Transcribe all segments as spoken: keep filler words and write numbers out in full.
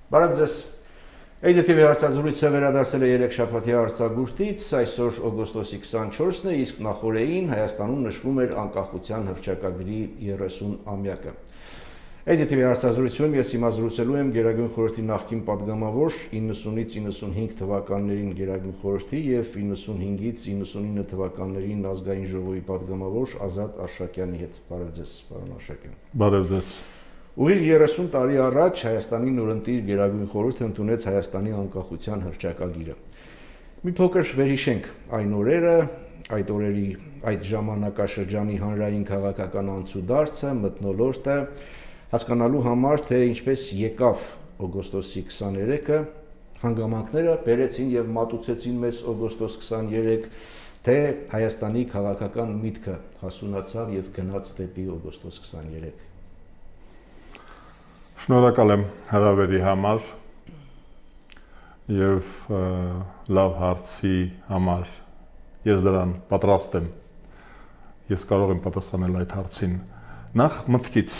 Բարև ձեզ։ Էյ դի թի վի հարցազրույցը վերադարձել է երեք շաբաթյա արձակուրդից, այսօր օգոստոսի քսանչորսն է, իսկ նախօրեին Հայաստանում նշվում էր անկախության հռչակագրի երեսունամյակը։ Էյ դի թի վի հարցազրույցում ես հիմա զրուցելու եմ Գերագույն խորհրդի նախկին պատգամավոր, իննսունից իննսունհինգ թվականներին Գերագույն խորհրդի եւ իննսունհինգից իննսունինը թվականներին Ազգային ժողովի պատգամավոր Ազատ Արշակյանի հետ։ Բարև ձեզ, պարոն Արշակյան։ Բարև ձեզ։ Ուղիղ երեսուն տարի առաջ Հայաստանի նորընտիր Գերագույն խորհուրդը ընդունեց Հայաստանի անկախության հռչակագիրը։ Մի փոքր վերհիշենք այն օրերը, այդ օրերի, այդ ժամանակաշրջանի հանրային քաղաքական անցուդարձը, մթնոլորտը, հասկանալու համար, թե ինչպես եկավ օգոստոսի քսաներեքը, հանգամանքները բերեցին եւ մատուցեցին մեզ օգոստոս քսաներեք, թե Հայաստանի քաղաքական միտքը հասունացավ եւ գնաց դեպի օգոստոս քսաներեք։ Շնորհակալ եմ հրավերի համար եւ լավ հարցի համար ես դրան պատրաստ եմ ես կարող եմ պատասխանել այդ հարցին նախ մտքից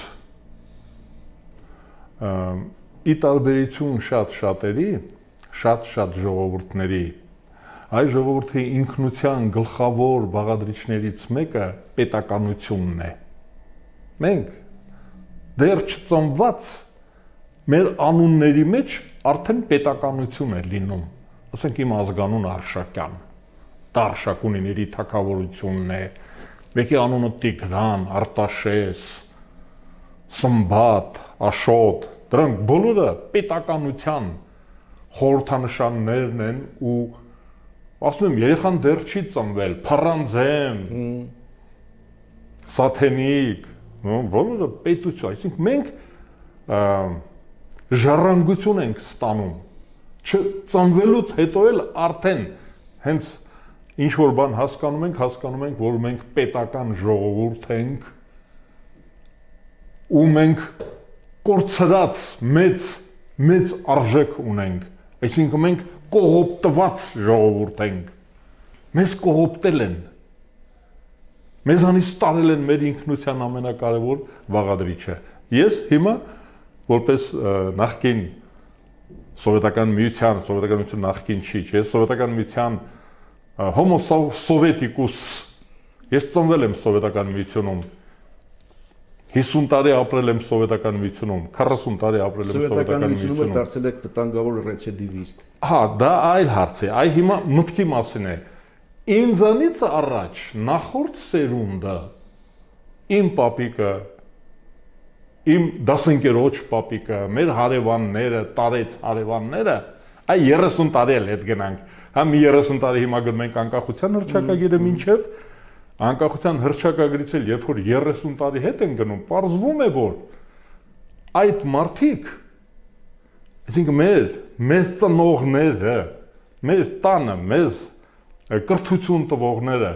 ի տարբերություն շատ շատերի շատ շատ ժողովուրդների այ ժողովրդի ինքնության գլխավոր բաղադրիչներից մեկը պետականությունն է մենք դեռ չծնված մեր անունների մեջ արդեն պետականություն է լինում, ասենք իմ ազգանուն Արշակյան, դա Արշակունիների թագավորությունն է, մեկի անունը Տիգրան, Արտաշես, Սմբատ, Աշոտ, դրանք բոլորը պետականության խորհրդանշաններն են ու ասում եմ երեխան դեռ չի ծնվել, Փառանձեմ, Սաթենիկ, բոլորը պետություն, այսինքն մենք ժառանգություն ենք ստանում, չծնվելուց հետո էլ արդեն հենց ինչ-որ բան հասկանում ենք, հասկանում ենք, որ մենք պետական ժողովուրդ ենք ու մենք կորցրած մեծ, մեծ արժեք ունենք, այսինքն մենք կողոպտված ժողովուրդ ենք, մեզ կողոպտել են, մեզանից տարել են մեր ինքնության ամենակարևոր բաղադրիչը, ես հիմա որպես նախկին սովետական միության, սովետական միություն նախկին չի, ես սովետական միության homo sovieticus, ես ծնվել եմ սովետական միությունում, հիսուն տարի ապրել եմ սովետական միությունում, քառասուն տարի ապրել եմ սովետական միությունում, միությունում դարձել եք վտանգավոր ռեցիդիվիստ։ Հա, դա այլ հարց է, այ հիմա մտքի մասին է։ Ինձանից առաջ նախորդ սերունդը իմ պապիկը իմ դասընկերոջ պապիկը, մեր հարևանները, տարեց հարևանները, այ երեսուն տարի էլ հետ գնանք, հա մի երեսուն տարի հիմա գնում ենք անկախության հռչակագիրը մինչև, անկախության հռչակագրից էլ երբ որ երեսուն տարի հետ են գնում, պարզվում է, որ այդ մարդիկ, այսինքն մեր, մեզ ծնողները, մեր տանը, մեզ կրթություն տվողները,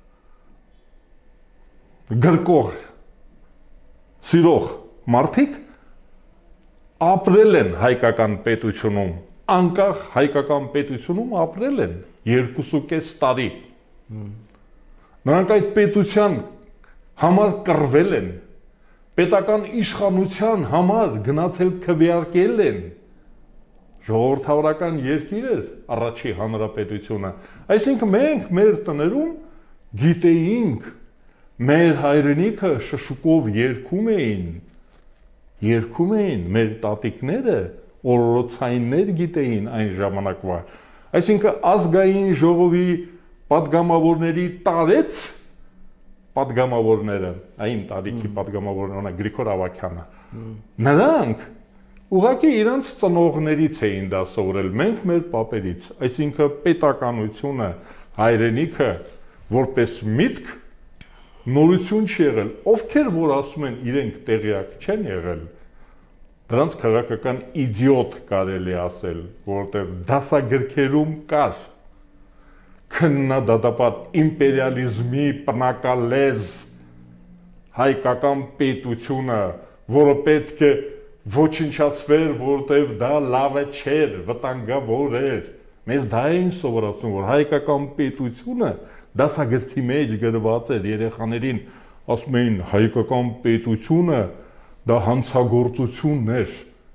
գրկող, սիրող, մարդիկ ապրել են հայկական պետությունում, անկախ հայկական պետությունում ապրել են երկուսուկես տարի։ Նրանք այդ պետության համար կռվել են, պետական իշխանության համար գնացել քվեարկել են, ժողովրդավարական երկիր էր առաջի հանրապետությունը, այսինքն մենք մեր տներում գիտեինք, մեր հայրենիքը շշուկով երգում էին, երգում էին մեր տատիկները, օրորոցայիններ գիտեին այն ժամանակվա, այսինքն ազգային ժողովի պատգամավորների տարեց պատգամավորները, այն տարիքի պատգամավորները, Գրիգոր Ավագյանը, նրանք ուղղակի իրանց ծնողներից էին դա սովորել, մենք մեր պապերից, այսինքն պետականությունը, հայրենիքը, որպես միտք, նորություն չի եղել, ովքեր որ ասում են իրենք տեղյակ չեն եղել, դրանց քաղաքական իդիոտ կարելի ասել, որովհետև դասագրքերում կար քննադատապատ իմպերիալիզմի պնակալեզ հայկական պետությունը, որը պետք է ոչնչացվեր, որովհետև դա լավը չէր, վտանգավոր էր, մեզ դա էին սովորացնում, որ հայկական պետությունը դասագրքի մեջ գրված էր երեխաներին, ասում էին հայկական պետությունը դա հանցագործությունն էր,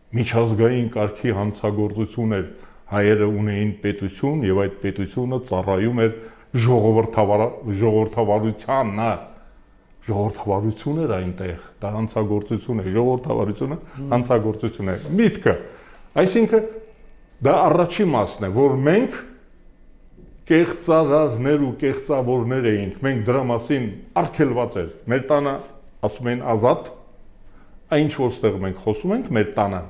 միջազգային կարգի հանցագործություն էր, հայերը ունեին պետություն եւ այդ պետությունը ծառայում էր ժողովրդավարությանը, ժողովրդավարություն էր այնտեղ, դա հանցագործություն է, ժողովրդավարությունը հանցագործություն է, միտքը, այսինքն դա առաջի մասն է, որ մենք կեղծարարներ ու կեղծավորներ էինք, մենք դրա մասին արգելված էր, մեր տանը ասում են ազատ, այն ինչ որ ստեղ մենք խոսում ենք մեր տանը,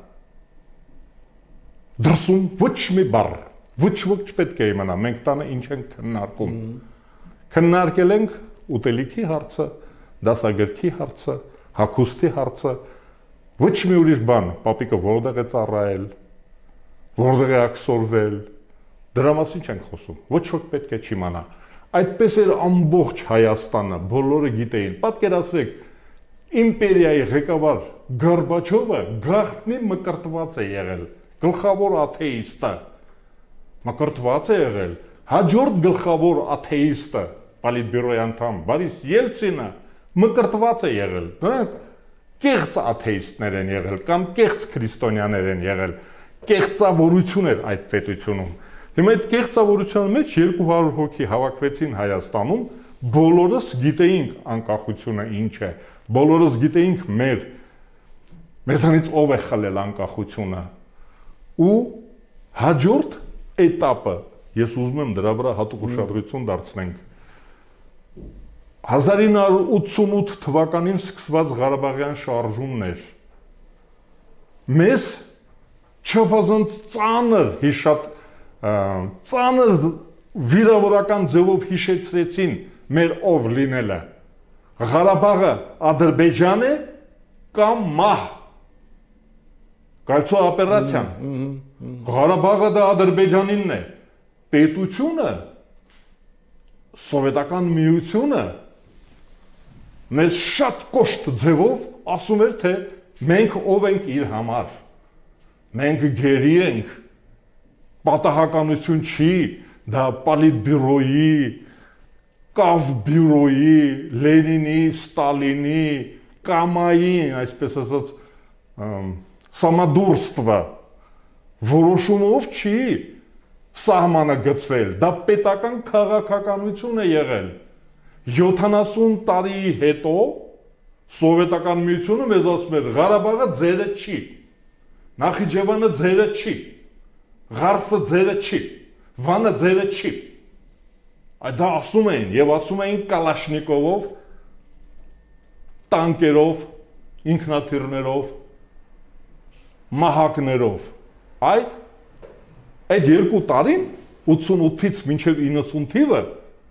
դրսում ոչ մի բառ, ոչ ոչ պետք է իմանա, մենք տանը ինչ ենք քննարկում, քննարկել ենք ուտելիքի հարցը, դասագրքի հարցը, հագուստի հարցը, ոչ մի ուրիշ բան, պապիկը որտեղ է ծառայել, որտեղ է աքսորվել, դրա մասին չենք խոսում, ոչ ոք պետք է չիմանա։ Այդպես էր ամբողջ Հայաստանը, բոլորը գիտեին, պատկերացրեք, իմպերիայի ղեկավար Գորբաչովը գաղտնի մկրտված է եղել, գլխավոր աթեիստը, մկրտված է եղել, հաջորդ գլխավոր աթեիստը, Պոլիտբյուրոյի անդամ Բորիս Ելցինը մկրտված է եղել, նրանք կեղծ աթեիստներ են եղել կամ կեղծ քրիստոնյաներ են եղել, կեղծավորություն էր այդ պետությունում։ Հիմա այդ կեղծավորության մեջ երկու հարյուր հոգի հավաքվեցին Հայաստանում, բոլորս գիտեինք անկախությունը ինչ է, բոլորս գիտեինք մեր մեզանից ով է խլել անկախությունը։ Ու հաջորդ էտապը, ես ուզում եմ դրա վրա հատուկ ուշադրություն դարձնենք, հազար ինը հարյուր ութսունութ թվականին սկսված Ղարաբաղյան շարժումն էր։ Մեզ չափազանց ծանր հիշատ ծանր վիրավորական ձևով հիշեցրեցին մեր ով լինելը։ Ղարաբաղը Ադրբեջան է կամ մահ։ Կայացո օպերացիան։ Ղարաբաղը դա Ադրբեջանինն է։ Պետությունը, սովետական միությունը մեզ շատ կոշտ ձևով ասում էր, թե մենք ով ենք իր համար։ Մենք գերի ենք, պատահականություն չի, դա Պոլիտբյուրոյի, Կավբյուրոյի, Լենինի, Ստալինի, Կամայի, այսպես ասած, սամադուրստվա որոշումով չի սահմանը գծվել, դա պետական քաղաքականություն է եղել։ յոթանասուն տարի հետո սովետական միությունը մեզ ասում էր Ղարաբաղը ձերը չի, Նախիջևանը ձերը չի, Ղարսը ձերը չի, Վանը ձերը չի։ Այդ դա ասում էին եւ ասում էին Կալաշնիկովով, տանկերով, ինքնաթիռներով, մահակներով։ Այ այդ երկու տարին ութսունութից մինչև իննսուն թիվը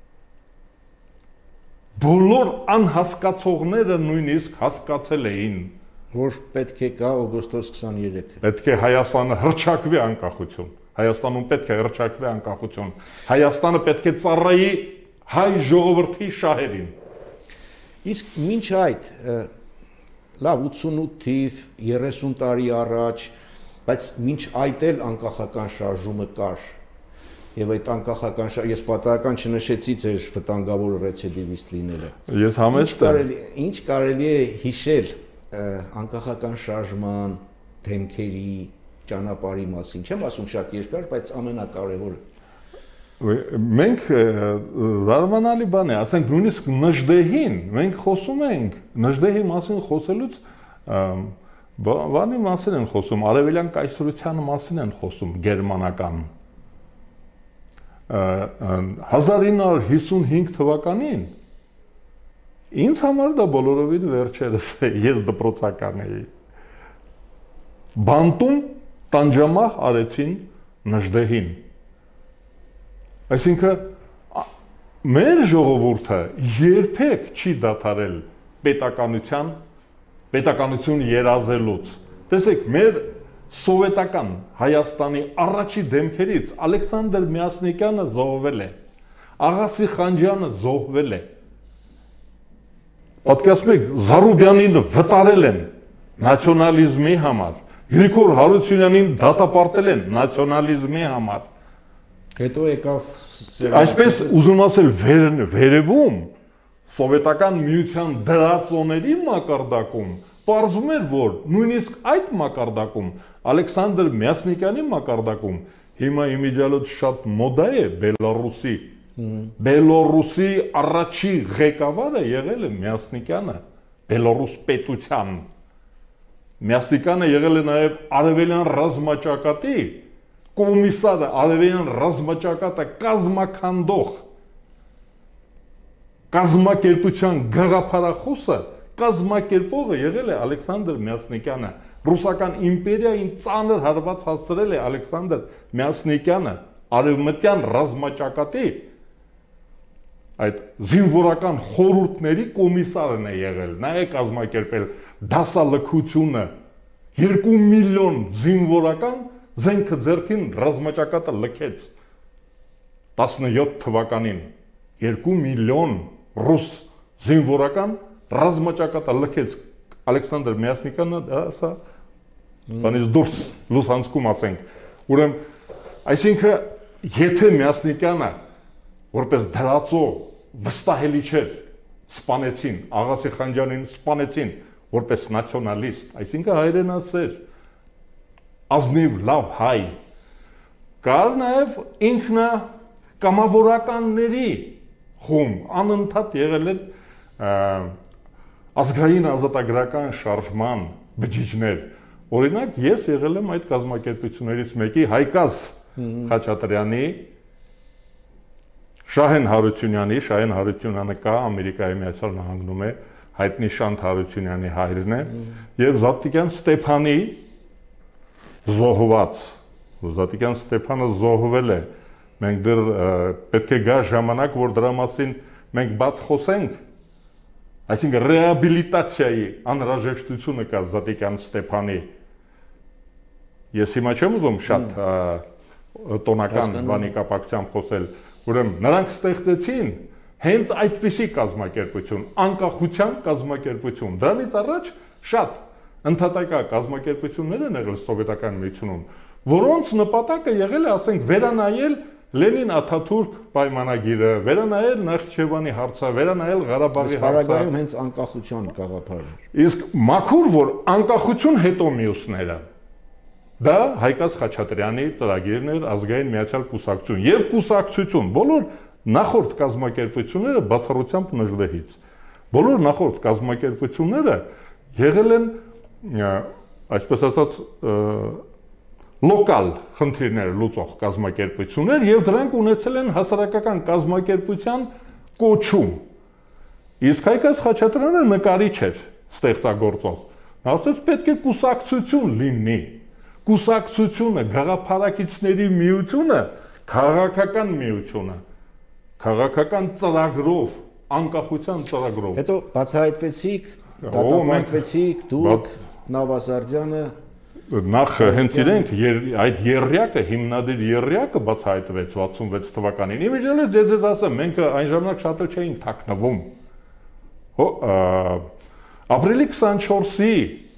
բոլոր անհասկացողները նույնիսկ հասկացել էին, որ պետք է գա օգոստոս քսաներեքը։ Պետք է Հայաստանը հռչակվի անկախություն։ Հայաստանում պետք է հռչակվի անկախություն։ Հայաստանը պետք է ծառայի հայ ժողովրդի շահերին։ Իսկ մինչ այդ լավ ութսունութ թիվ, երեսուն տարի առաջ, բայց մինչ այդ էլ անկախական շարժումը կար։ Եվ այդ անկախական շարժումը, ես պատահական չնշեցի ձեր վտանգավոր ռեցիդիվիստ լինելը։ Ես համեստ եմ։ Ինչ կարելի է հիշել անկախական շարժման դեմքերի ճանապարհի մասին, չեմ ասում շատ երկար, բայց ամենակարևորը։ Մենք զարմանալի բան է, ասենք նույնիսկ Նժդեհին, մենք խոսում ենք, Նժդեհի մասին խոսելուց բանի մասին են խոսում, արևելյան կայսրության մասին են խոսում, գերմանական։ հազար ինը հարյուր հիսունհինգ թվականին ինձ համար դա բոլորովին վերջերս է, ես դպրոցական էի։ Բանտում տանջամահ արեցին Նժդեհին։ Այսինքն մեր ժողովուրդը երբեք չի դադարել պետականության, պետականություն երազելուց։ Տեսեք, մեր սովետական Հայաստանի առաջի դեմքերից Ալեքսանդր Միասնիկյանը զոհվել է, Աղասի Խանջյանը զոհվել է։ Պատկերացնում եք, Զարուբյանին վտարել են նացիոնալիզմի համար, Գրիգոր Հարությունյանին դատապարտել են նացիոնալիզմի համար։ Հետո եկավ Այսպես ուզում ասել վերևում սովետական միության դրածոների մակարդակում պարզվում էր, որ նույնիսկ այդ մակարդակում Ալեքսանդր Մյասնիկյանի մակարդակում հիմա իմիջիալոց շատ մոդա է Բելարուսի Բելարուսի առաջի ղեկավարը եղել է Մյասնիկյանը Բելարուս պետության Մյասնիկյանը եղել է նաև արևելյան ռազմաճակատի կոմիսարը արևելյան ռազմաճակատը կազմակերպող կազմակերպության գաղափարախոսը կազմակերպողը եղել է Ալեքսանդր Մյասնիկյանը Ռուսական իմպերիային ծանր հարված հասցրել է Ալեքսանդր Մյասնիկյանը արևմտյան ռազմաճակատի այդ զինվորական խորհուրդների կոմիսարն է եղել նա է կազմակերպել դասալքությունը երկու միլիոն զինվորական զենքը ձեռքին ռազմաճակատը լքեց տասնյոթ թվականին երկու միլիոն ռուս զինվորական ռազմաճակատը լքեց Ալեքսանդր Մյասնիկյանը դա բանից դուրս լուսանցքում ասենք ուրեմն այսինքն եթե Մյասնիկյանը որպես դրածո վստահելի չէր սպանեցին Աղասի Խանջանին սպանեցին որպես նացիոնալիստ այսինքն հայրենասեր ազնիվ լավ հայ կար նաև ինքնա կամավորականների խումբ անընդհատ եղել են ազգային ազատագրական շարժման բջիջներ օրինակ ես եղել եմ այդ կազմակերպություններից մեկի Հայկազ Խաչատրյանի Շահեն Հարությունյանի Շահեն Հարությունյանը կա Ամերիկայի Միացյալ Նահանգներում է հայտնի Շանթ Հարությունյանի հայրն է եւ Զատիկյան Ստեփանի զոհված Զատիկյան Ստեփանը զոհվել է մենք դեռ պետք է գա ժամանակ որ դրա մասին մենք բաց խոսենք այսինքն ռեաբիլիտացիայի անհրաժեշտությունը կա Զատիկյան Ստեփանի ես հիմա չեմ ուզում շատ տոնական բանի կապակցությամբ խոսել ուրեմն նրանք ստեղծեցին հենց այդպիսի կազմակերպություն անկախության կազմակերպություն դրանից առաջ շատ ընդհատակա կազմակերպություններ են եղել սովետական միությունում որոնց նպատակը եղել է ասենք վերանայել Լենին Աթաթուրք պայմանագիրը վերանայել Նախիջևանի հարցը վերանայել Ղարաբաղի հարցը Պարագայում հենց անկախության գաղափարն էր իսկ մաքուր որ անկախություն հետո մյուսները դա Հայկազ Խաչատրյանի ծրագիրն էր ազգային միացյալ կուսակցություն եւ կուսակցություն բոլոր նախորդ կազմակերպությունները բացառությամբ նժդեհից բոլոր նախորդ կազմակերպությունները եղել են այսպես ասած լոկալ խնդիրներ լուծող կազմակերպություններ եւ դրանք ունեցել են հասարակական կազմակերպության կոչում իսկ Հայկազ Խաչատրյանը նկարիչ էր ստեղծագործող նա ասաց պետք է կուսակցություն լինի կուսակցությունը գաղափարակիցների միությունը քաղաքական միությունը քաղաքական ծրագրով անկախության ծրագրով հետո բացահայտվեցիք դատապարտվեցիք դուք Նավասարդյանը նախ հենց իրենք այդ երրյակը հիմնադիր երրյակը բացահայտվեց վաթսունվեց թվականին իմիջիալոց ձեզ ձեզ ասեմ մենք այն ժամանակ շատ չէինք թաքնվում հո ապրիլի քսանչորսի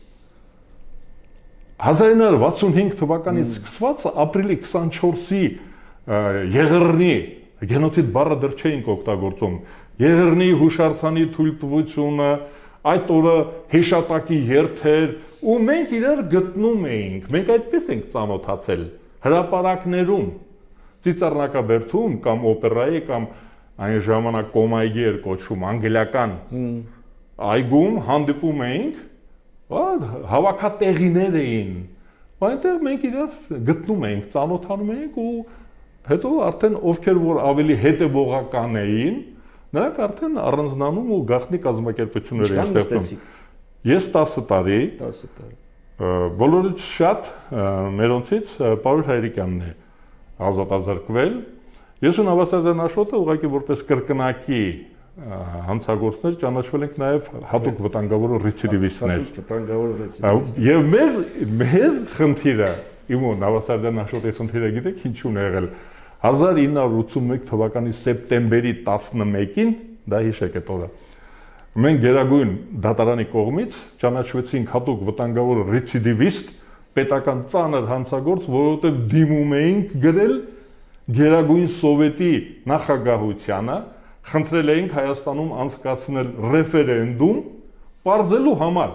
հազար ինը հարյուր վաթսունհինգ թվականից սկսված ապրիլի քսանչորսի Եղեռնի գենոցիդ բառը դեռ չէինք օգտագործում Եղեռնի հուշարձանի թույլտվությունը այդ օրը հիշատակի երթեր ու մենք իրար գտնում էինք մենք այդպես ենք ծանոթացել հրապարակներում Ծիծեռնակաբերդում կամ օպերայի կամ այն ժամանակ կոմայգի էր կոչվում անգլիական այգում հանդիպում էինք հավաքատեղիներ էին այնտեղ մենք իրար գտնում էինք ծանոթանում էինք ու հետո արդեն ովքեր որ ավելի հետևողական էին նրանք արդեն առանձնանում ու գաղտնի կազմակերպություններ էին ստեղծում ես տասը տարի տասը տարի բոլորից շատ մերոնցից Պարուր Հայրիկյանն է ազատազրկվել ես ու Նավասարդյան Աշոտը ուղղակի որպես կրկնակի հանցագործներ ճանաչվել ենք նաև հատուկ վտանգավոր ռեցիդիվիստներ վտանգավոր ռեցիդիվիստներ եւ մեր մեր խնդիրը իմ ու Նավասարդյան Աշոտի խնդիրը գիտեք ինչու՞ն է եղել հազար ինը հարյուր ութսունմեկ թվականի սեպտեմբերի տասնմեկին դա հիշեք այդ օրը մենք Գերագույն դատարանի կողմից ճանաչվեցինք հատուկ վտանգավոր ռեցիդիվիստ պետական ծանր հանցագործ որովհետեւ դիմում էինք գրել Գերագույն սովետի նախագահությանը խնդրել էինք Հայաստանում անցկացնել ռեֆերենդում պարզելու համար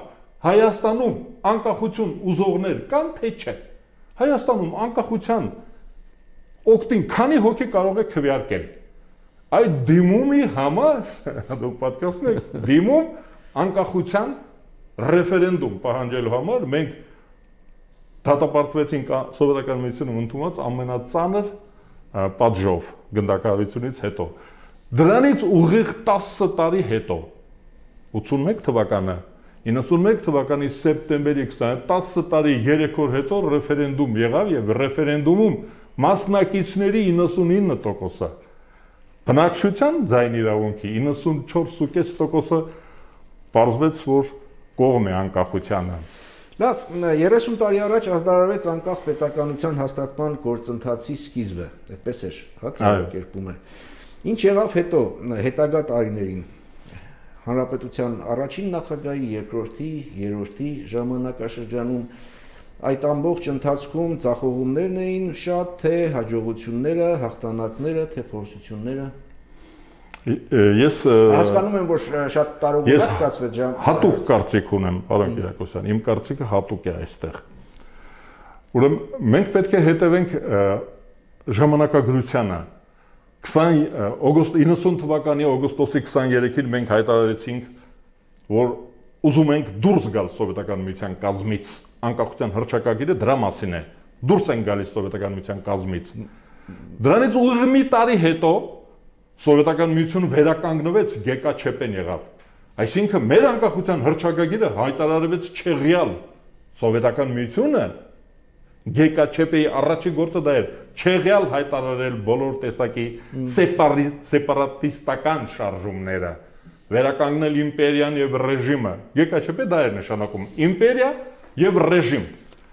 Հայաստանում անկախություն ուզողներ կան թե չէ։ Հայաստանում անկախության օգտին քանի հոգի կարող է քվեարկել։ Այդ դիմումի համար, դուք պատկերացնում եք, դիմում անկախության ռեֆերենդում պահանջելու համար մենք դատապարտվեցինք սովետական միությունում ընդունված ամենածանր պատժով գնդակահարությունից հետո։ Դրանից ուղիղ տասը տարի հետո, ութսունմեկ թվականը, իննսունմեկ թվականի սեպտեմբերի քսանը, տասը տարի երեք օր հետո ռեֆերենդում եղավ եւ ռեֆերենդումում մասնակիցների իննսունինը տոկոսը, բնակչության ձայն իրավունքի իննսունչորս փասինը տոկոսը պարզվեց, որ կողմ է անկախությանը։ Լավ, երեսուն տարի առաջ ազդարարվեց անկախ պետականության հաստատման գործընթացի սկիզբը, այդպես էր, հա, ձևակերպումը։ Ինչ եղավ հետո հետագա տարիներին հանրապետության առաջին նախագահի, երկրորդի, երրորդի ժամանակաշրջանում այդ ամբողջ ընթացքում ձախողումներն էին շատ, թե հաջողությունները, հաղթանակները, թե փորձությունները։ Ես հասկանում եմ, որ շատ տարօրինակ ստացվեց ժամ։ Հատուկ կարծիք ունեմ, պարոն Կիրակոսյան, իմ կարծիքը հատուկ է այստեղ։ Ուրեմն մենք պետք է հետևենք ժամանակագրությանը։ իննսուն թվականի օգոստոսի քսաներեքին մենք հայտարարեցինք, որ ուզում ենք դուրս գալ սովետական միության կազմից, անկախության հռչակագիրը դրա մասին է, դուրս են գալիս սովետական միության կազմից։ Դրանից ուղիղ մի տարի հետո Սովետական միությունը վերականգնվեց, գեկաչեպեն եղավ։ Այսինքն մեր անկախության հռչակագիրը հայտարարվեց չեղյալ։ Սովետական միությունը գեկաչեպեի առաջի գործը դա էր, չեղյալ հայտարարել բոլոր տեսակի սեպարատիստական շարժումները, վերականգնել իմպերիան եւ ռեժիմը։ Գեկաչեպե դա էր նշանակում, իմպերիա եւ ռեժիմ։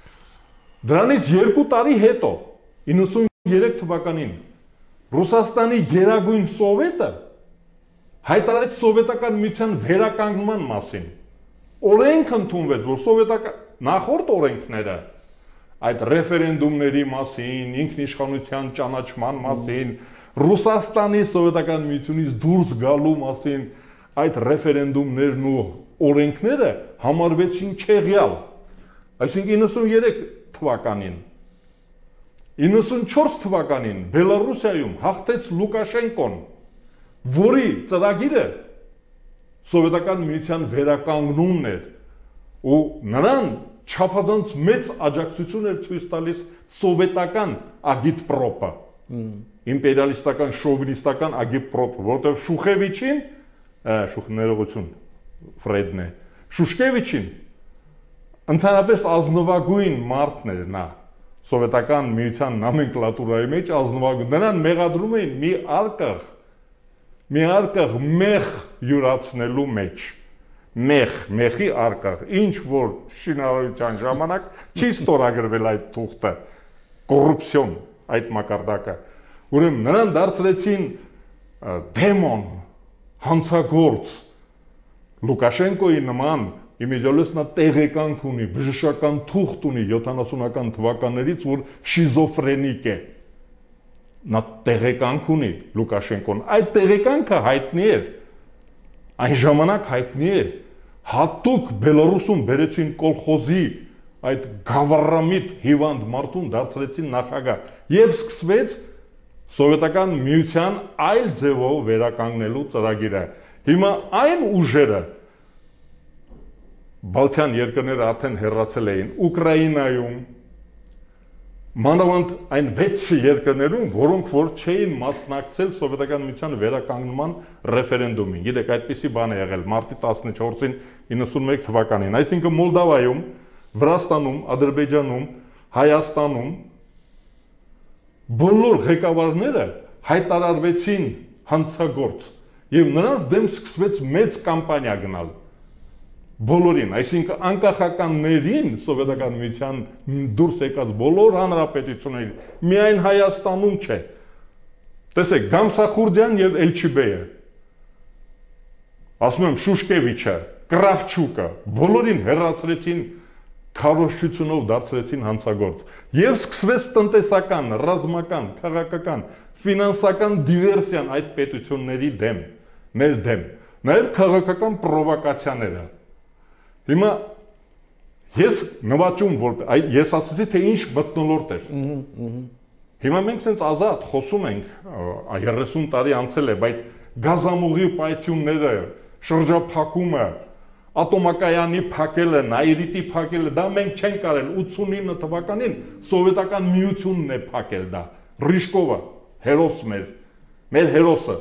Դրանից երկու տարի հետո, իննսուներեք թվականին Ռուսաստանի գերագույն սովետը հայտարարեց սովետական միության վերականգնման մասին։ Օրենք ընդունվեց, որ սովետական նախորդ օրենքները այդ ռեֆերենդումների մասին, ինքնիշխանության ճանաչման մասին, Ռուսաստանի սովետական միությունից դուրս գալու մասին, այդ ռեֆերենդումներն ու օրենքները համարվեցին չեղյալ։ Այսինքն իննսուներեք թվականին իննսունչորս թվականին Բելարուսիայում հաղթեց Լուկաշենկոն, որի ծրագիրը սովետական միության վերականգնումն էր ու նրան չափազանց մեծ աջակցություն էր ցույց տալիս սովետական ագիտպրոպը, իմպերիալիստական, շովինիստական ագիտպրոպը, որտեղ Շուխևիչին, շուխներողություն Ֆրեդն է, Շուշկևիչին ընդհանրապես ազնվագույն մարդն էր նա Սովետական միության նոմենկլատուրայի մեջ ազնվագույն, նրան մեղադրում էին մի արկղ, մի արկղ մեղ յուրացնելու մեջ, մեղ, մեղի արկղ, ինչ որ շինարարության ժամանակ չի ստորագրվել այդ թուղթը, կոռուպցիոն այդ մակարդակը, ուրեմն նրան դարձրեցին դեմոն, հանցագործ, Լուկաշենկոյի նման Իմիջիալես նա տեղեկանք ունի, բժշկական թուղթ ունի յոթանասունական թվականներից, որ շիզոֆրենիկ է։ Նա տեղեկանք ունի Լուկաշենկոն, այդ տեղեկանքը հայտնի էր, այն ժամանակ հայտնի էր, հատուկ Բելարուսում բերեցին կոլխոզի այդ գավառամիտ հիվանդ մարդուն դարձրեցին նախագահ եւ սկսվեց սովետական միության այլ ձևով վերականգնելու ծրագիրը։ Հիմա այն ուժերը Բալթյան երկրները արդեն հեռացել էին Ուկրաինայում, մանավանդ այն վեց երկրներում, որոնք որ չէին մասնակցել սովետական միության վերականգնման ռեֆերենդումին։ Գիտեք, այդպիսի բան է եղել մարտի տասնչորսին իննսունմեկ թվականին, այսինքն Մոլդովայում, Վրաստանում, Ադրբեջանում, Հայաստանում բոլոր ղեկավարները հայտարարվեցին հանցագործ եւ նրանց դեմ սկսվեց մեծ կամպանիա գնալ։ Բոլորին, այսինքն անկախականներին սովետական միության դուրս եկած բոլոր հանրապետություններին, միայն Հայաստանում չէ։ Տեսեք, Գամսախուրդյան եւ Էլչիբեյը, ասում եմ Շուշկևիչը, Կրավչուկը, բոլորին հեռացրեցին քարոզչությունով դարձրեցին հանցագործ։ Եվ սկսվեց տնտեսական, ռազմական, քաղաքական, ֆինանսական դիվերսիան այդ պետությունների դեմ, մեր դեմ, նաեւ քաղաքական պրովոկացիաները։ Հիմա Ես նվաճում որ ես ասացի թե ինչ մթնոլորտ էր։ Հիմա մենք sense ազատ խոսում ենք երեսուն տարի անցել է, բայց գազամուղի պայթյունները, շրջափակումը, ատոմակայանի փակելը, նայրիտի փակելը, դա մենք չենք արել ութսունինը թվականին սովետական միությունն է փակել դա։ Ռիշկովը, հերոս մեր, մեր հերոսը։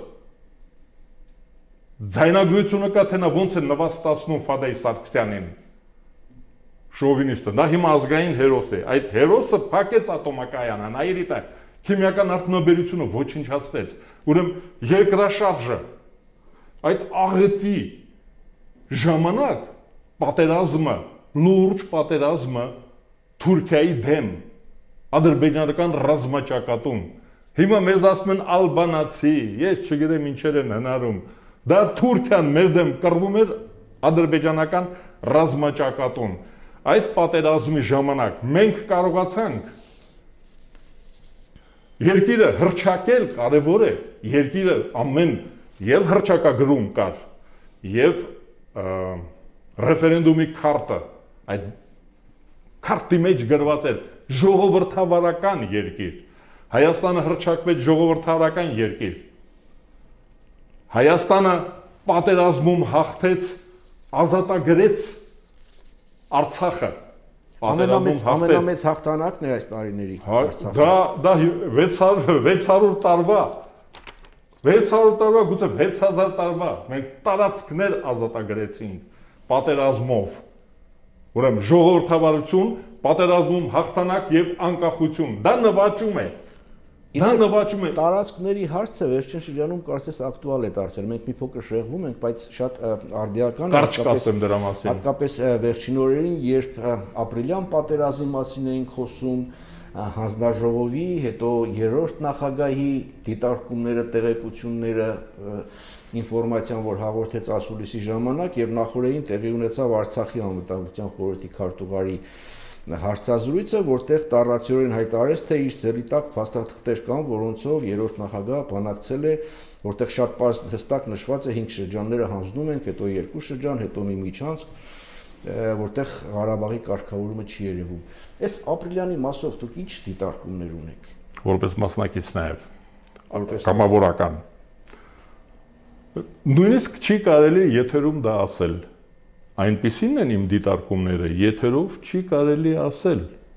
Ձայնագրությունը կա թե նա ոնց է նվաստացնում Ֆադեյ Սարգսյանին։ Շովինիստը, դա հիմա ազգային հերոս է, այդ հերոսը փակեց ատոմակայանը, նայրիտը, քիմիական արդյունաբերությունը ոչնչացրեց, ուրեմն երկրաշարժը, այդ աղետի ժամանակ պատերազմը, լուրջ պատերազմը Թուրքիայի դեմ, ադրբեջանական ռազմաճակատում, հիմա մեզ ասում են ալբանացի, ես չգիտեմ ինչեր են հնարում, դա Թուրքիան մեր դեմ կռվում էր ադրբեջանական ռազմաճակատում, այդ պատերազմի ժամանակ մենք կարողացանք երկիրը հռչակել կարևոր է, երկիրը ամեն եւ հռչակագրում կար, եւ ռեֆերենդումի քարտը, այդ քարտի մեջ գրված էր ժողովրդավարական երկիր, Հայաստանը հռչակվեց ժողովրդավարական երկիր, Հայաստանը պատերազմում հաղթեց, ազատագրեց Արցախը ամենամեծ ամենամեծ հաղթանակն է այս տարիների Արցախը։ Դա դա վեց հարյուր տարվա վեց հարյուր տարվա գուցե վեց հազար տարվա մենք տարածքներ ազատագրեցինք պատերազմով։ Ուրեմն ժողովրդավարություն, պատերազմում հաղթանակ եւ անկախություն։ Դա նվաճում է։ Դա նվաճում է։ Տարածքների հարցը վերջին շրջանում կարծես ակտուալ է դարձել։ Մենք մի փոքր շեղվում ենք, բայց շատ արդիական է, հատկապես վերջին օրերին, երբ ապրիլյան պատերազմի մասին էինք խոսում, հանձնաժողովի, հետո երրորդ նախագահի դիտարկումները, տեղեկությունները, ինֆորմացիան, որ հաղորդեց ասուլիսի ժամանակ եւ նախորդին տեղի ունեցավ Արցախի անվտանգության խորհրդի քարտուղարի հարցազրույցը, որտեղ տառացիորեն հայտարարեց, թե իր ձեռի տակ փաստաթղթեր կան, որոնցով երրորդ նախագահը բանակցել է, որտեղ շատ պարզ հստակ նշված է հինգ շրջանները հանձնում ենք, հետո երկու շրջան, հետո մի միջանցք, որտեղ Ղարաբաղի կարգավորումը չի երևում։ Այս ապրիլյանի մասով դուք ինչ դիտարկումներ ունեք։ Որպես մասնակից նաև, կամավորական։ Նույնիսկ չի կարելի եթերում դա ասել։ Այնպիսին են իմ դիտարկումները, եթերով չի կարելի ասել։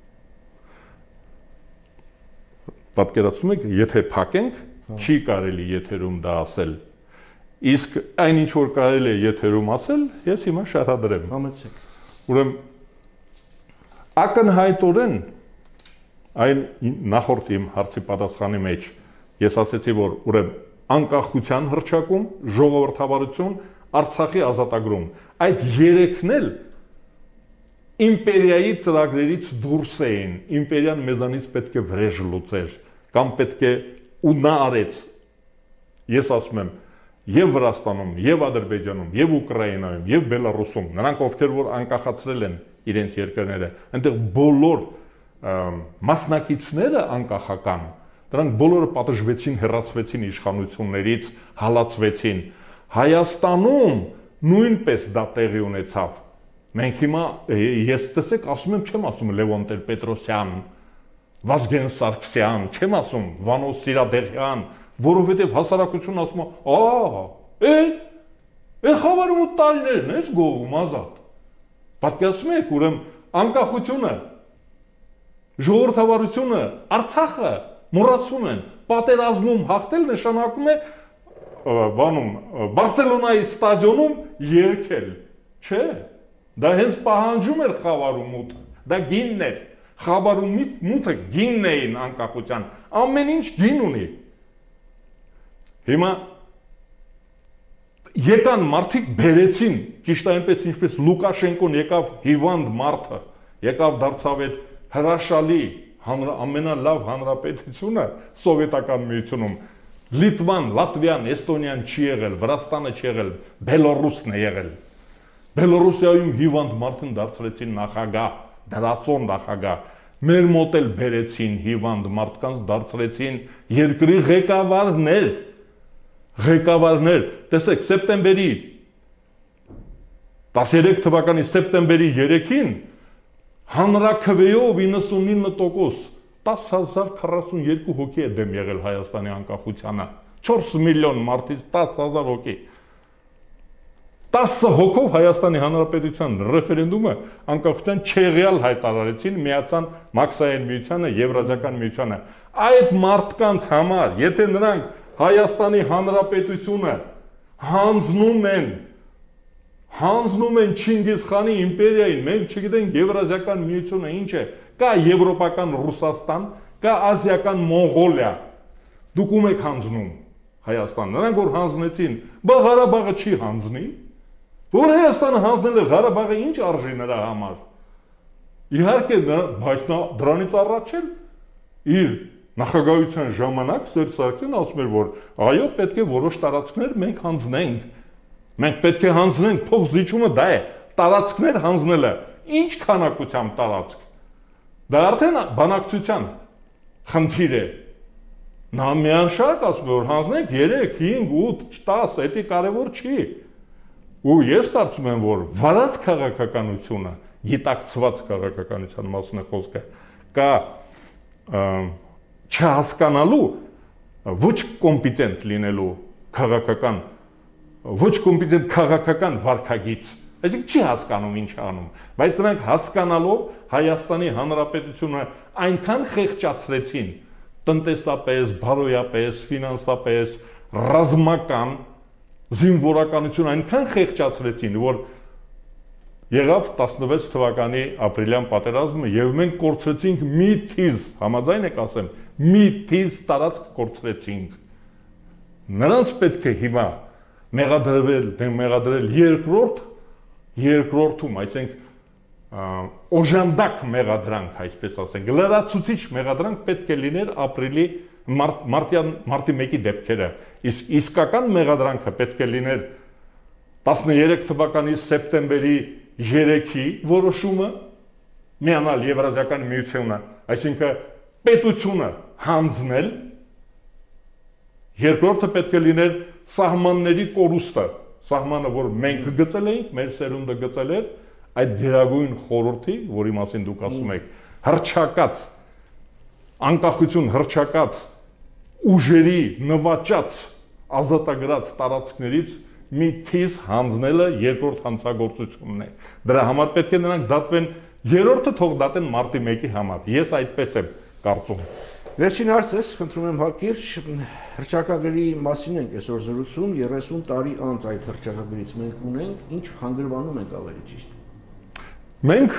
Պատկերացնում եք, եթե փակենք, չի կարելի եթերում դա ասել։ Իսկ այն ինչ որ կարելի է եթերում ասել, ես հիմա շարադրեմ։ Համեցեք։ Ուրեմն ակնհայտորեն այն նախորդ իմ հարցի պատասխանի մեջ ես ասացի, որ ուրեմն անկախության հռչակում, ժողովրդավարություն, Արցախի ազատագրում, այդ երեքն էլ իմպերիայի ծրագրերից դուրս էին, իմպերիան մեզանից պետք է վրեժ լուծեր, կամ պետք է ու նա արեց, ես ասում եմ, եւ Վրաստանում, եւ Ադրբեջանում, եւ Ուկրաինայում, եւ Բելարուսում, նրանք ովքեր որ անկախացրել են իրենց երկրները, այնտեղ բոլոր մասնակիցները անկախական, դրանք բոլորը պատժվեցին, հեռացվեցին իշխանություններից, հալածվեցին։ Հայաստանում նույնպես դա տեղի ունեցավ։ Մենք հիմա ես տեսեք ասում եմ, չեմ ասում Լևոն Տեր-Պետրոսյան, Վազգեն Սարգսյան, չեմ ասում Վանո Սիրադեղյան, որովհետև հասարակությունն ասում է, «Ահա, է, է խավարում տարիներն ես գովում ազատ»։ Պատկերացնում եք, ուրեմն անկախությունը, ժողովրդավարությունը, Արցախը մոռացում են, պատերազմում հաղթել նշանակում է բանում Բարսելոնայի ստադիոնում երգել, չէ, դա հենց պահանջում էր խավարու մութը, դա գինն էր, խավարու մութը գինն էին անկախության, ամեն ինչ գին ունի։ Հիմա եկան մարդիկ բերեցին, ճիշտ այնպես ինչպես Լուկաշենկոն եկավ հիվանդ մարդը, եկավ դարձավ այդ հրաշալի ամենալավ հանրապետությունը սովետական միությունում, Լիտվան, Լատվիան, Էստոնիան չի եղել, Վրաստանը չի եղել, Բելոռուսն է եղել։ Բելոռուսիայում հիվանդ մարդուն դարձրեցին նախագահ, դրածոն նախագահ։ Մեր մոտ էլ բերեցին հիվանդ մարդկանց դարձրեցին երկրի ղեկավարներ։ Ղեկավարներ, տեսեք, սեպտեմբերի տասներեք թվականի սեպտեմբերի երեքին հանրաքվեով իննսունինը տոկոս, տասը հազար քառասունյոթ հոգի է դեմ եղել Հայաստանի անկախությանը, չորս միլիոն մարդից տասը հազար հոգի, տասը հոգով Հայաստանի Հանրապետության ռեֆերենդումը անկախության չեղյալ հայտարարեցին, միացան Մաքսային միությանը, Եվրազիական միությանը, այդ մարդկանց համար, եթե նրանք Հայաստանի Հանրապետությունը հանձնում են, հանձնում են Չինգիզ խանի իմպերիային, մենք չգիտենք Եվրազիական միությունը ինչ է, կա եվրոպական Ռուսաստան, կա ազիական Մոնղոլիա, դուք ում եք հանձնում Հայաստան, նրանք որ հանձնեցին, բա Ղարաբաղը չի հանձնի, որ Հայաստանը հանձնել է Ղարաբաղը ինչ արժի նրա համար, իհարկե, բայց դրանից առաջ էլ իր նախագահության ժամանակ Սերժ Սարգսյանն ասում էր, որ այո, պետք է որոշ տարածքներ մենք հանձնենք, մենք պետք է հանձնենք, փոխզիջումը դա է, տարածքներ հանձնելը, ինչ քանակությամբ տարածք, դա արդեն բանակցության խնդիր է, նա միանշանակ ասում է, որ հանձնենք երեք, հինգ, ութ, տասը, դա կարևոր չի, ու ես կարծում եմ, որ վարած քաղաքականությունը, գիտակցված քաղաքականության մասն է խոսքը, կա չհասկանալու, ոչ կոմպետենտ լինելու քաղաքական, ոչ կոմպետենտ քաղաքական վարքագիծ, այսինքն չի հասկանում ինչ անում, բայց նրանք հասկանալով Հայաստանի Հանրապետությունը այնքան խեղճացրեցին, տնտեսապես, բարոյապես, ֆինանսապես, ռազմական, զինվորականություն այնքան խեղճացրեցին, որ եղավ տասնվեց թվականի ապրիլյան պատերազմը եւ մենք կորցրեցինք մի թիզ, համաձայն եք ասեմ, մի թիզ տարածք կորցրեցինք։ Նրանց պետք է հիմա մեղադրվել, մեղադրել երկրորդ, երկրորդում, այսինքն օժանդակ մեղադրանք, այսպես ասենք, լրացուցիչ մեղադրանք պետք է լիներ ապրիլի մարտի մեկի դեպքերը, իսկ իսկական մեղադրանքը պետք է լիներ տասներեք թվականի սեպտեմբերի երեքի որոշումը միանալ Եվրազիական միությունը, այսինքն պետությունը հանձնել, երկրորդը պետք է լիներ սահմանների կորուստը, սահմանը, որ մենք գծել էինք, մեր սերունդը գծել էր, այդ գերագույն խորհրդի, որի մասին դուք ասում եք, հռչակած, անկախություն հռչակած, ուժերի նվաճած, ազատագրած տարածքներից մի թիզ հանձնելը երկրորդ հանցագործությունն է։ Դրա համար պետք է նրանք դատվեն, երրորդը թող դատեն մարտի մեկի համար։ Ես այդպես եմ կարծում։ Վերջին հարցս, խնդրում եմ հակիրճ, հռչակագրի մասին ենք այսօր զրուցում, երեսուն տարի անց այդ հռչակագրից մենք ունենք, ինչ հանգրվանում ենք ավելի ճիշտ։ Մենք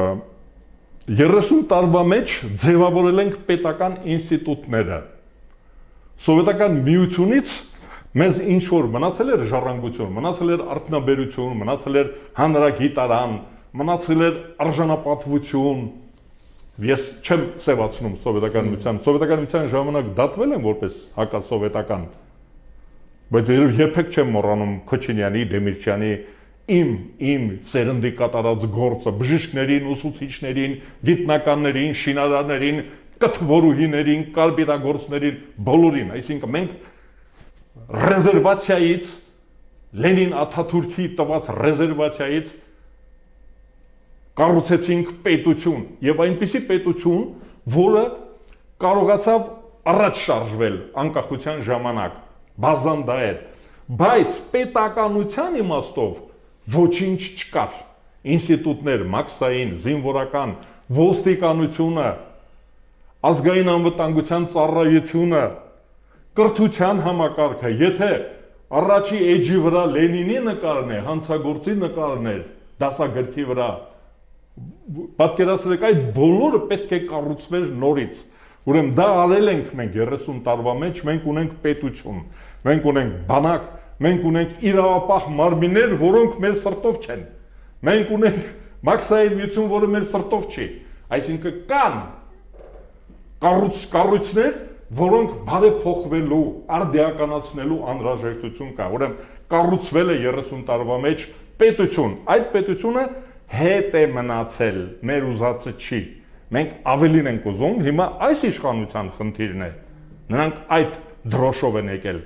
երեսուն տարվա մեջ ձևավորել ենք պետական ինստիտուտները։ Սովետական միությունից մեզ ինչ որ մնացել էր ժառանգություն, մնացել էր արդյունաբերություն, մնացել էր հանրագիտարան, մնացել էր արժանապատվություն։ Ես չեմ սևացնում սովետական միության, սովետական միության ժամանակ դատվել եմ որպես հակասովետական, բայց երբեք չեմ մոռանում Քոչինյանի, Դեմիրճյանի, իմ, իմ սերնդի կատարած գործը, բժիշկներին, ուսուցիչներին, գիտնականներին, շինարարներին, կթվորուհիներին, կարբիրագործներին, բոլորին, այսինքն մենք ռեզերվացիայից, Լենին Աթաթուրքի տված ռեզերվացիայից կառուցեցինք պետություն եւ այնպիսի պետություն, որը կարողացավ առաջ շարժվել անկախության ժամանակ, բազան դա էր, բայց պետականության իմաստով ոչինչ չկար, ինստիտուտներ, մաքսային, զինվորական, ոստիկանությունը, ազգային անվտանգության ծառայությունը, կրթության համակարգը, եթե առաջի էջի վրա Լենինի նկարն է, հանցագործի նկարն էր, դասագրքի վրա, պատկերացրեք այդ բոլորը պետք է կառուցվեր նորից, ուրեմն դա արել ենք մենք երեսուն տարվա մեջ, մենք ունենք պետություն, մենք ունենք բանակ, մենք ունենք իրավապահ մարմիններ, որոնք մեր սրտով չեն, մենք ունենք մաքսային միություն, որը մեր սրտով չի, այսինքն կան կառույցներ, որոնք բարեփոխվելու, արդիականացնելու անհրաժեշտություն կա, ուրեմն կառուցվել է երեսուն տարվա մեջ պետություն, այդ պետությունը հետ է մնացել, մեր ուզածը չի, մենք ավելին ենք ուզում, հիմա այս իշխանության խնդիրն է, նրանք այդ դրոշով են եկել,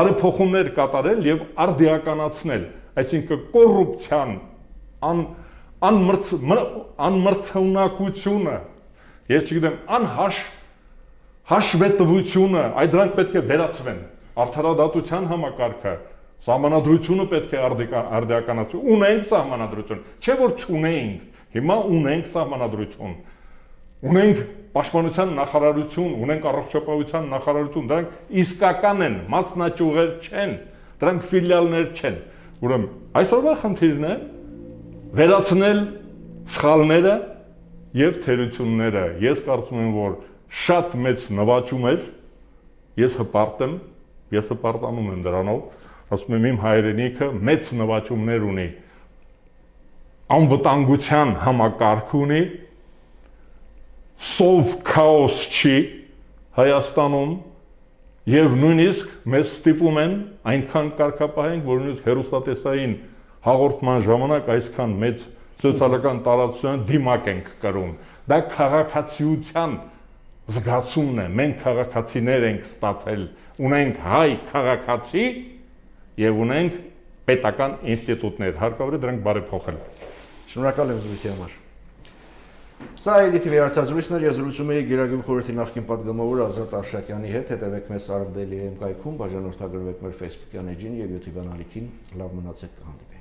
բարեփոխումներ կատարել եւ արդիականացնել, այսինքն կոռուպցիան, ան, անմրցունակությունը, ես չգիտեմ, անհաշ հաշվետվությունը, այդ դրանք պետք է վերացվեն։ Արդարադատության համակարգը, սահմանադրությունը պետք է արդիականացվի, ունենք սահմանադրություն, չէ որ չունենք, հիմա ունենք սահմանադրություն, ունենք պաշտպանության նախարարություն, ունենք առողջապահության նախարարություն, դրանք իսկական են, մասնաճյուղեր չեն, դրանք ֆիլիալներ չեն։ Ուրեմն այսօրվա խնդիրն է վերացնել սխալները եւ թերությունները։ Ես կարծում եմ, որ շատ մեծ նվաճում էր, ես հպարտ եմ, ես հպարտանում եմ դրանով, ասում եմ իմ հայրենիքը մեծ նվաճումներ ունի, անվտանգության համակարգ ունի, սով քաոս չի Հայաստանում եւ նույնիսկ մեզ ստիպում են այնքան կարգապահենք, որ նույնիսկ հերոստատեսային հաղորդման ժամանակ այսքան մեծ սոցիալական տարածության դիմակ ենք կրում։ Դա քաղաքացիության զգացումն է, մենք քաղաքացիներ ենք ստացել, ունենք հայ քաղաքացի եւ ունենք պետական ինստիտուտներ, հարկավոր է դրանք բարեփոխել։ Շնորհակալ եմ զրույցի համար։ Սա է դիտի վերացազրույցն էր, ես զրուցում էի Գերագույն խորհրդի նախկին պատգամավոր Ազատ Արշակյանի հետ, հետևեք մեզ Սարդելի եմ կայքում, բաժանորդագրվեք մեր Facebook-յան էջին եւ YouTube-յան ալիքին, լավ մնացեք, կհանդիպենք։